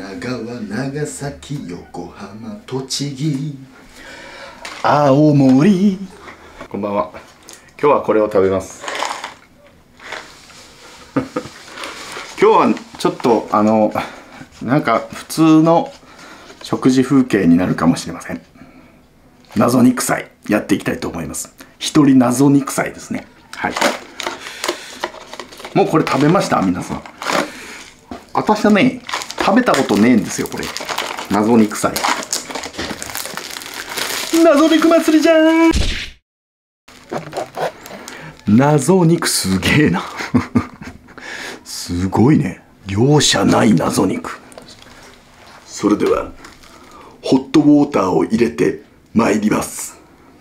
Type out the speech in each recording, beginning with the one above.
神奈川、長崎、横浜、栃木、青森。こんばんは。今日はこれを食べます。今日はちょっとなんか普通の食事風景になるかもしれません。謎肉祭やっていきたいと思います。一人謎肉祭ですね。はい。もうこれ食べました皆さん。私はね、食べたことねえんですよこれ。謎肉祭。謎肉祭りじゃーん。謎肉すげえな。すごいね。容赦ない謎肉。それではホットウォーターを入れてまいります。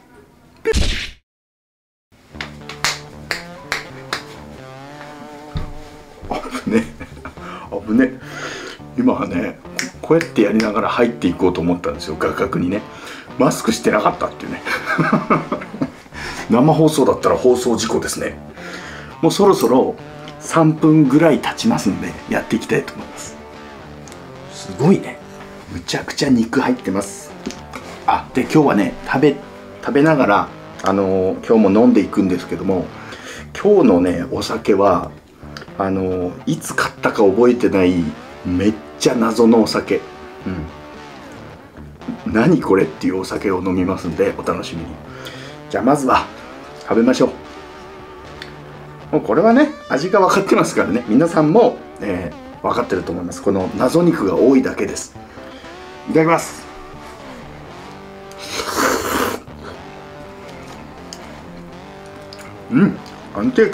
危ね危ね。今はねこうやってやりながら入っていこうと思ったんですよ、画角にね。マスクしてなかったっていうね。生放送だったら放送事故ですね。もうそろそろ3分ぐらい経ちますんでやっていきたいと思います。すごいね、むちゃくちゃ肉入ってます。あ、で今日はね食べながら今日も飲んでいくんですけども、今日のねお酒はいつ買ったか覚えてないめっちゃ謎のお酒、何これっていうお酒を飲みますんでお楽しみに。じゃあまずは食べましょう。もうこれはね味が分かってますからね、皆さんも、分かってると思います。この謎肉が多いだけです。いただきます。安定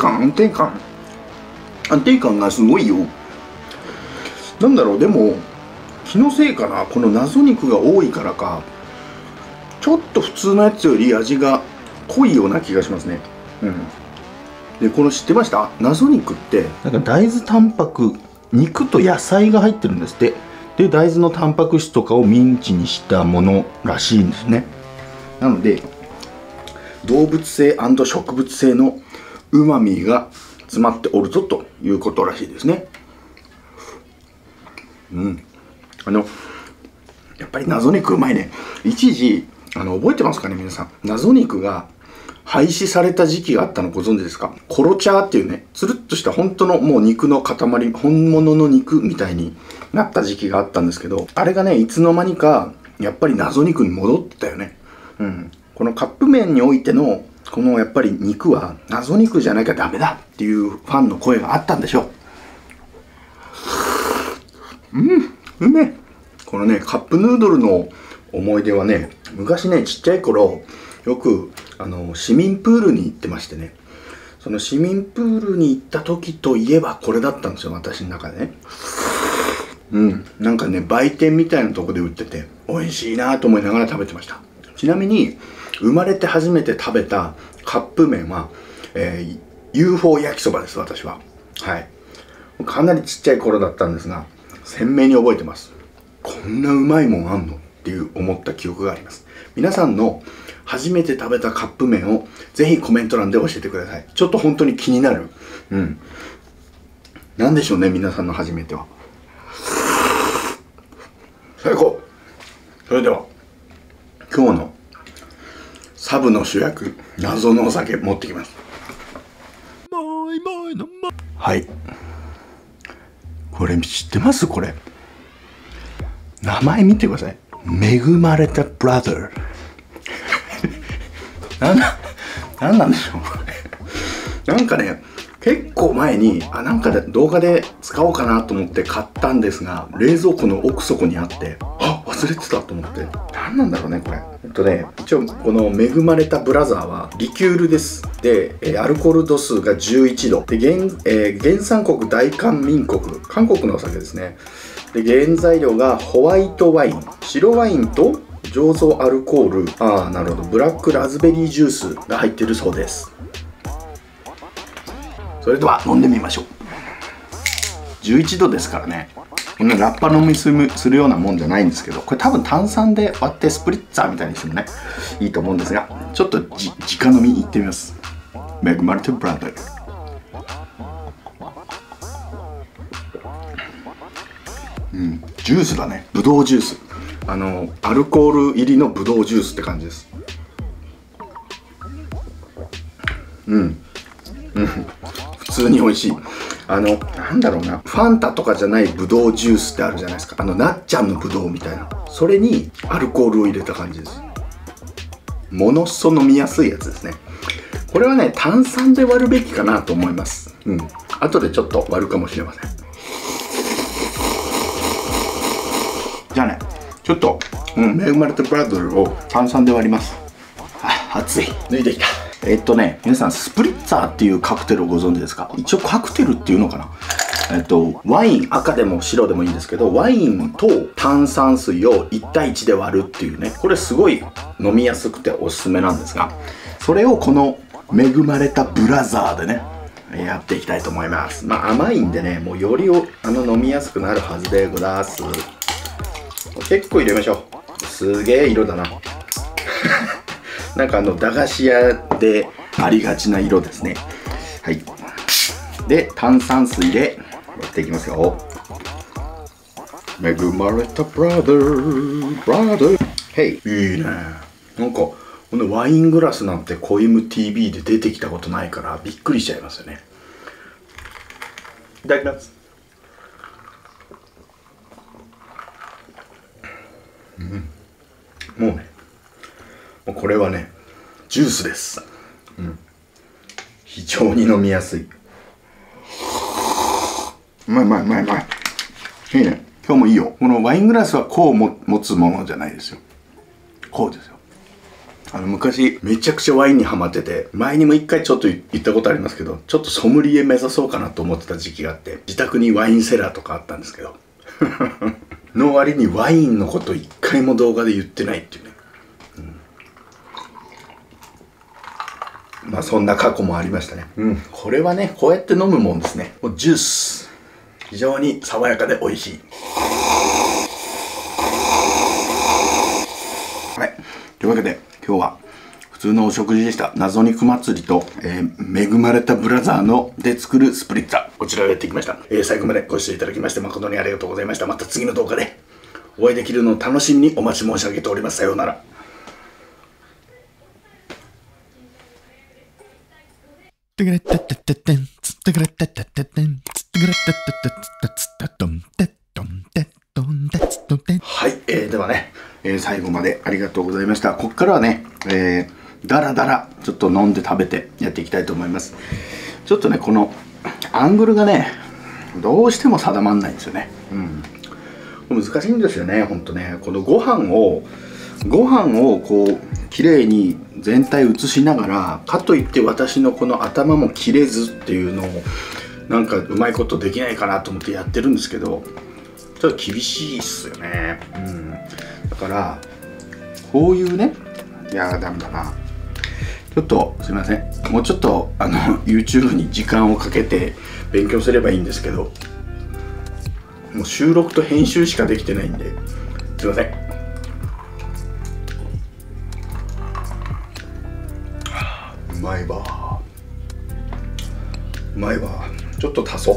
感がすごいよ。なんだろう、でも気のせいかな、この謎肉が多いからかちょっと普通のやつより味が濃いような気がしますね。でこの知ってました？謎肉ってなんか大豆タンパク、肉と野菜が入ってるんですって。で大豆のタンパク質とかをミンチにしたものらしいんですね。なので動物性&植物性のうまみが詰まっておるぞということらしいですね。やっぱり謎肉うまいね。一時覚えてますかね皆さん。謎肉が廃止された時期があったのご存知ですか？コロチャーっていうね、つるっとした本当のもう肉の塊、本物の肉みたいになった時期があったんですけど、あれがねいつの間にかやっぱり謎肉に戻ってたよね。このカップ麺においてのこのやっぱり肉は謎肉じゃなきゃダメだっていうファンの声があったんでしょう。うめえ。このねカップヌードルの思い出はね、昔ねちっちゃい頃よく市民プールに行ってましてね、その市民プールに行った時といえばこれだったんですよ、私の中でね。なんかね売店みたいなとこで売ってて美味しいなと思いながら食べてました。ちなみに生まれて初めて食べたカップ麺は、UFO 焼きそばです。私はかなりちっちゃい頃だったんですが鮮明に覚えてます。こんなうまいもんあんのっていう思った記憶があります。皆さんの初めて食べたカップ麺をぜひコメント欄で教えてください。ちょっと本当に気になる。なんでしょうね皆さんの初めては。最高。それでは今日のサブの主役、謎のお酒持ってきます。はい、これ知ってます？これ名前見てください。恵まれたブラザー。なんなんでしょう。なんかね結構前になんか動画で使おうかなと思って買ったんですが、冷蔵庫の奥底にあって忘れてたと思って、何なんだろうねこれ。一応この恵まれたブラザーはリキュールです。でアルコール度数が11度で原産国大韓民国、韓国のお酒ですね。で原材料がホワイトワイン、白ワインと醸造アルコール、なるほど、ブラックラズベリージュースが入っているそうです。それでは飲んでみましょう。11度ですからね、こんなラッパ飲みするようなもんじゃないんですけど、これ多分炭酸で割ってスプリッツァーみたいにしてもねいいと思うんですが、ちょっと直飲みにいってみます。恵まれたブラザー。 ジュースだね。ぶどうジュース。アルコール入りのぶどうジュースって感じです。普通に美味しい。なんだろうな、ファンタとかじゃないぶどうジュースってあるじゃないですか。なっちゃんのぶどうみたいな、それにアルコールを入れた感じです。ものすごい飲みやすいやつですね。これはね、炭酸で割るべきかなと思います。後でちょっと割るかもしれません。じゃあね、ちょっと、恵まれたブラドルを炭酸で割ります。熱い。抜いてきた。皆さん、スプリッツァーっていうカクテルをご存知ですか？一応カクテルっていうのかな。ワイン、赤でも白でもいいんですけど、ワインと炭酸水を1対1で割るっていうね、これすごい飲みやすくておすすめなんですが、それをこの恵まれたブラザーでね、やっていきたいと思います。甘いんでね、もうより飲みやすくなるはずでございます。結構入れましょう。すげえ色だな。なんか駄菓子屋でありがちな色ですね。はい。で、炭酸水でやっていきますよ。恵まれたブラザー。へい。いいね。なんか、このワイングラスなんてコイム TV で出てきたことないからびっくりしちゃいますよね。いただきます。もうね、もうこれはね、ジュースです。非常に飲みやすい。うまい。いいね。今日もいいよ。このワイングラスはこう持つものじゃないですよ。こうですよ。昔めちゃくちゃワインにハマってて、前にも一回ちょっと言ったことありますけど、ちょっとソムリエ目指そうかなと思ってた時期があって、自宅にワインセラーとかあったんですけどの割にワインのこと一回も動画で言ってないっていうね。そんな過去もありましたね。これはね、こうやって飲むもんですね。もうジュース、非常に爽やかで美味しい。はい、というわけで今日は普通のお食事でした。謎肉祭りと、恵まれたブラザーので作るスプリッツァ、こちらをやってきました。最後までご視聴いただきまして誠にありがとうございました。また次の動画でお会いできるのを楽しみにお待ち申し上げております。さようなら。はい、ではね、最後までありがとうございました。ここからはね、だらだらちょっと飲んで食べてやっていきたいと思います。ちょっとね、このアングルがね、どうしても定まんないんですよね。難しいんですよね、ほんとね。このご飯をこう綺麗に全体映しながら、かといって私のこの頭も切れずっていうのをなんかうまいことできないかなと思ってやってるんですけど、ちょっと厳しいっすよね。だからこういうね、いやダメだな、ちょっとすいません、もうちょっとYouTube に時間をかけて勉強すればいいんですけど、もう収録と編集しかできてないんで、すいません。うまいわ、うまいわ。ちょっと足そう。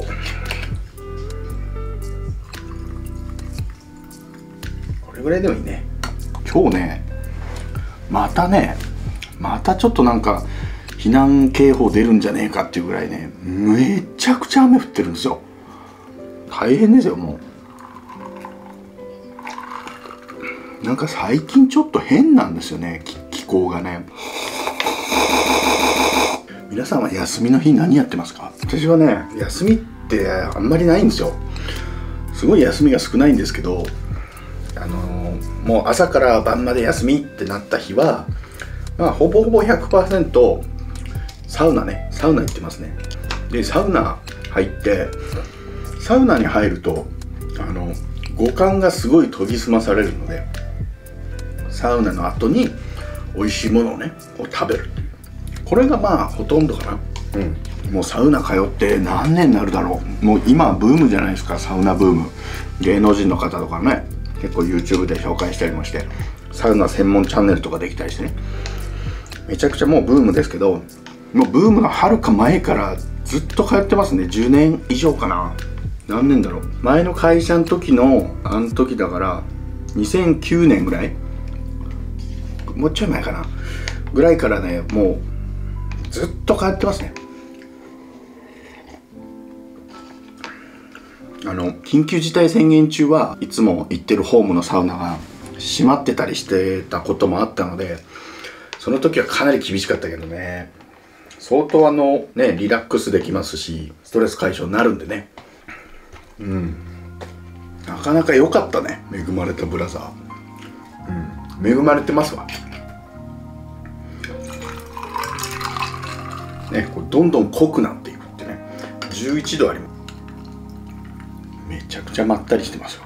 これぐらいでもいいね。今日ね、またちょっとなんか避難警報出るんじゃねえかっていうぐらいね、めちゃくちゃ雨降ってるんですよ。大変ですよ。もうなんか最近ちょっと変なんですよね、気候がね。皆さんは休みの日何やってますか？私はね、休みってあんまりないんですよ。すごい休みが少ないんですけど、もう朝から晩まで休みってなった日は、ほぼほぼ 100% サウナ行ってますね。でサウナ入って、サウナに入ると五感がすごい研ぎ澄まされるので、サウナの後に美味しいものをねこう食べるっていう、これがほとんどかな。もうサウナ通って何年になるだろう。もう今ブームじゃないですか、サウナブーム。芸能人の方とかね、結構 YouTube で紹介したりもして、サウナ専門チャンネルとかできたりしてね、めちゃくちゃもうブームですけど、もうブームのはるか前からずっと通ってますね。10年以上かな。 何年だろう、前の会社の時のあの時だから2009年ぐらい、もうちょい前かなぐらいからね、もうずっと通ってますね。緊急事態宣言中はいつも行ってるホームのサウナが閉まってたりしてたこともあったので、その時はかなり厳しかったけどね、相当ね、リラックスできますし、ストレス解消になるんでね。なかなか良かったね、恵まれたブラザー。恵まれてますわね。これどんどん濃くなっていくってね。11度あります。めちゃくちゃまったりしてますよ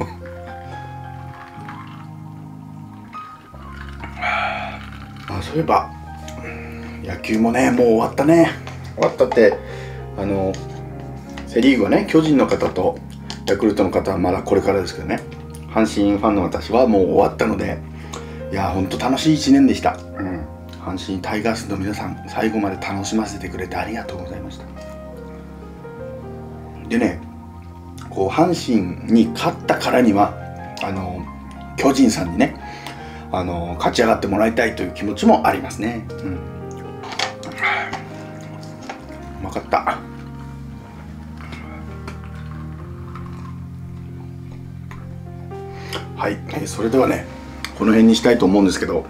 あ、そういえば野球もね、もう終わったね。終わったって、セ・リーグはね、巨人の方とヤクルトの方はまだこれからですけどね、阪神ファンの私はもう終わったので、いやー、ほんと楽しい1年でした。阪神タイガースの皆さん、最後まで楽しませてくれてありがとうございました。でね、こう阪神に勝ったからには巨人さんにね、勝ち上がってもらいたいという気持ちもありますね。うまかった。はい、それではね、この辺にしたいと思うんですけど、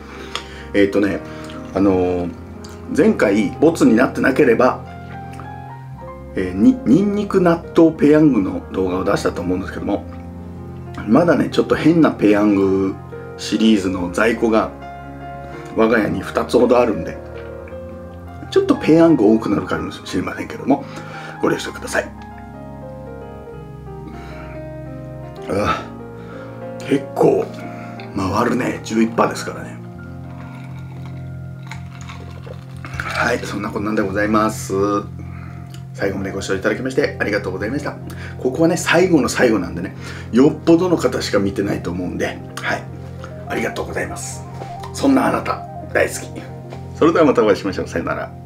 前回ボツになってなければ、ニンニク納豆ペヤングの動画を出したと思うんですけども、まだねちょっと変なペヤングシリーズの在庫が我が家に2つほどあるんで、ちょっとペヤング多くなるかもしれませんけども、ご了承ください。結構回るね。11%ですからね。はい、そんなこんなんでございます。最後までご視聴いただきましてありがとうございました。ここはね、最後の最後なんでね、よっぽどの方しか見てないと思うんで、はい、ありがとうございます。そんなあなた大好き。それではまたお会いしましょう。さよなら。